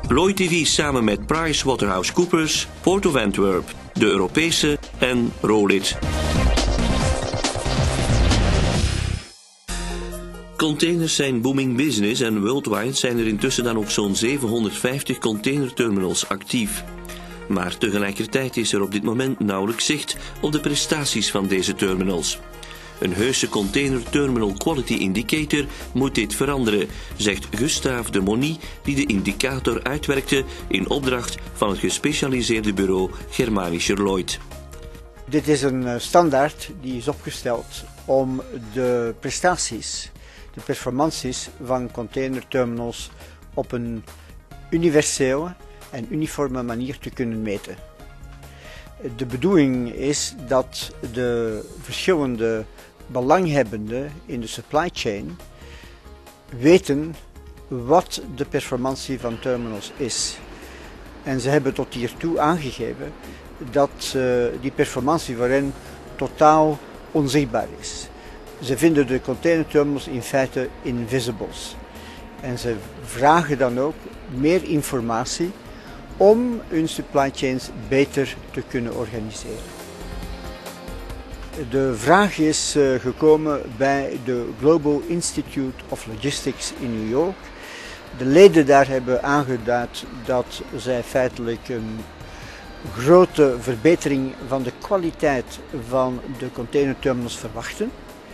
Lloyd TV samen met PricewaterhouseCoopers, Port of Antwerp, de Europese en Rolit. Containers zijn booming business en worldwide zijn er intussen dan ook zo'n 750 containerterminals actief. Maar tegelijkertijd is er op dit moment nauwelijks zicht op de prestaties van deze terminals. Een heuse Container Terminal Quality Indicator moet dit veranderen, zegt Gustave de Mony, die de indicator uitwerkte in opdracht van het gespecialiseerde bureau Germanischer Lloyd. Dit is een standaard die is opgesteld om de prestaties, de performanties van containerterminals op een universele en uniforme manier te kunnen meten. De bedoeling is dat de verschillende belanghebbenden in de supply chain weten wat de performantie van terminals is. En ze hebben tot hiertoe aangegeven dat die performantie voor hen totaal onzichtbaar is. Ze vinden de containerterminals in feite invisibles. En ze vragen dan ook meer informatie om hun supply chains beter te kunnen organiseren. De vraag is gekomen bij de Global Institute of Logistics in New York. De leden daar hebben aangeduid dat zij feitelijk een grote verbetering van de kwaliteit van de containerterminals verwachten.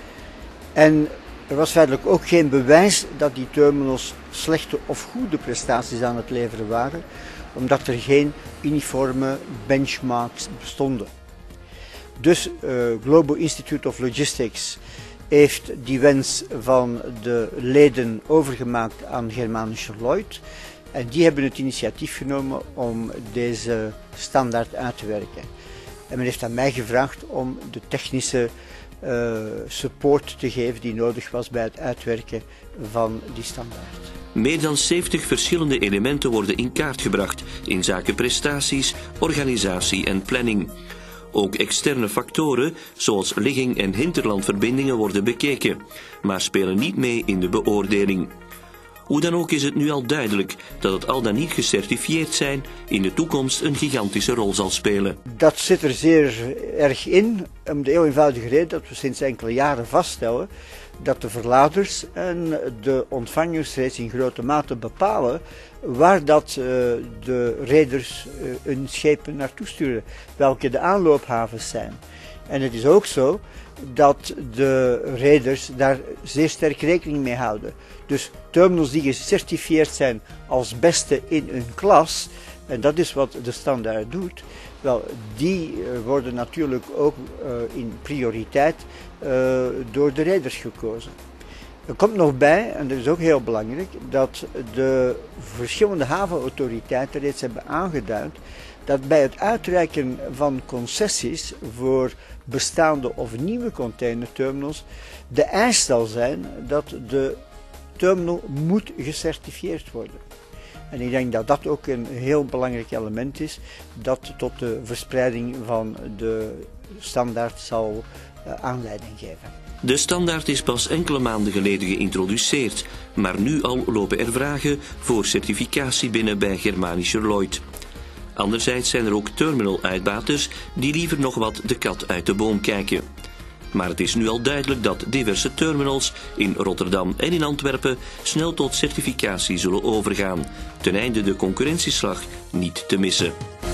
En er was feitelijk ook geen bewijs dat die terminals slechte of goede prestaties aan het leveren waren, omdat er geen uniforme benchmarks bestonden. Dus Global Institute of Logistics heeft die wens van de leden overgemaakt aan Germanischer Lloyd en die hebben het initiatief genomen om deze standaard uit te werken. En men heeft aan mij gevraagd om de technische support te geven die nodig was bij het uitwerken van die standaard. Meer dan 70 verschillende elementen worden in kaart gebracht in zaken prestaties, organisatie en planning. Ook externe factoren, zoals ligging- en hinterlandverbindingen, worden bekeken, maar spelen niet mee in de beoordeling. Hoe dan ook is het nu al duidelijk dat het al dan niet gecertificeerd zijn in de toekomst een gigantische rol zal spelen. Dat zit er zeer erg in, om de heel eenvoudige reden dat we sinds enkele jaren vaststellen dat de verladers en de ontvangers reeds in grote mate bepalen waar dat de reders hun schepen naartoe sturen, welke de aanloophavens zijn. En het is ook zo dat de reders daar zeer sterk rekening mee houden. Dus terminals die gecertificeerd zijn als beste in hun klas, en dat is wat de standaard doet, wel, die worden natuurlijk ook in prioriteit door de reders gekozen. Er komt nog bij, en dat is ook heel belangrijk, dat de verschillende havenautoriteiten reeds hebben aangeduid dat bij het uitreiken van concessies voor bestaande of nieuwe containerterminals de eis zal zijn dat de terminal moet gecertificeerd worden. En ik denk dat dat ook een heel belangrijk element is dat tot de verspreiding van de standaard zal aanleiding geven. De standaard is pas enkele maanden geleden geïntroduceerd, maar nu al lopen er vragen voor certificatie binnen bij Germanischer Lloyd. Anderzijds zijn er ook terminal-uitbaters die liever nog wat de kat uit de boom kijken. Maar het is nu al duidelijk dat diverse terminals in Rotterdam en in Antwerpen snel tot certificatie zullen overgaan, ten einde de concurrentieslag niet te missen.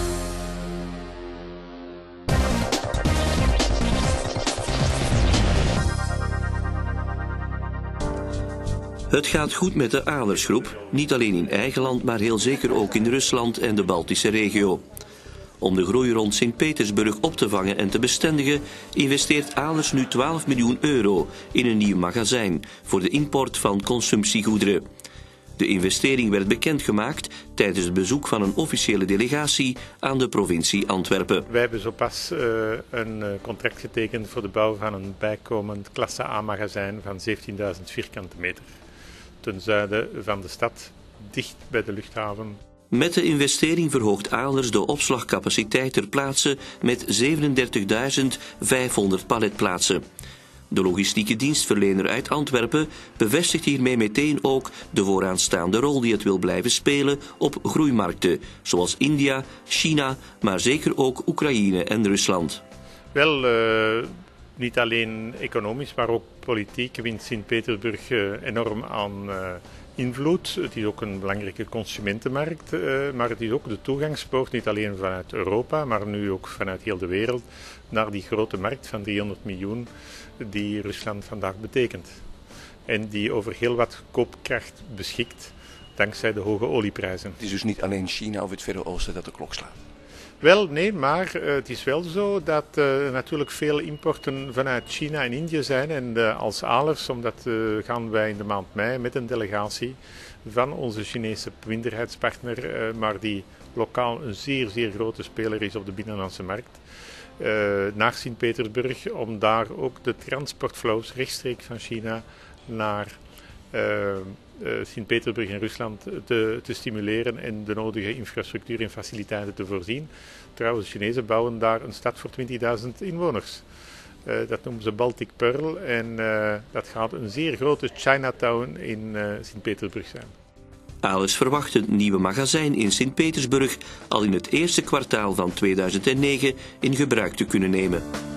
Het gaat goed met de Alersgroep, niet alleen in eigen land, maar heel zeker ook in Rusland en de Baltische regio. Om de groei rond Sint-Petersburg op te vangen en te bestendigen, investeert Alers nu 12 miljoen euro in een nieuw magazijn voor de import van consumptiegoederen. De investering werd bekendgemaakt tijdens het bezoek van een officiële delegatie aan de provincie Antwerpen. Wij hebben zo pas een contract getekend voor de bouw van een bijkomend klasse A-magazijn van 17.000 vierkante meter. Ten zuiden van de stad, dicht bij de luchthaven. Met de investering verhoogt Alers de opslagcapaciteit ter plaatse met 37.500 paletplaatsen. De logistieke dienstverlener uit Antwerpen bevestigt hiermee meteen ook de vooraanstaande rol die het wil blijven spelen op groeimarkten, zoals India, China, maar zeker ook Oekraïne en Rusland. Wel, niet alleen economisch, maar ook politiek wint Sint-Petersburg enorm aan invloed. Het is ook een belangrijke consumentenmarkt, maar het is ook de toegangspoort, niet alleen vanuit Europa, maar nu ook vanuit heel de wereld, naar die grote markt van 300 miljoen die Rusland vandaag betekent. En die over heel wat koopkracht beschikt, dankzij de hoge olieprijzen. Het is dus niet alleen China of het Verre Oosten dat de klok slaat. Wel, nee, maar het is wel zo dat natuurlijk veel importen vanuit China en India zijn. En als ALERS, omdat gaan wij in de maand mei met een delegatie van onze Chinese minderheidspartner, maar die lokaal een zeer, zeer grote speler is op de binnenlandse markt, naar Sint-Petersburg, om daar ook de transportflows rechtstreeks van China naar Sint-Petersburg en Rusland te stimuleren en de nodige infrastructuur en faciliteiten te voorzien. Trouwens, de Chinezen bouwen daar een stad voor 20.000 inwoners. Dat noemen ze Baltic Pearl en dat gaat een zeer grote Chinatown in Sint-Petersburg zijn. ALERS verwacht het nieuwe magazijn in Sint-Petersburg al in het eerste kwartaal van 2009 in gebruik te kunnen nemen.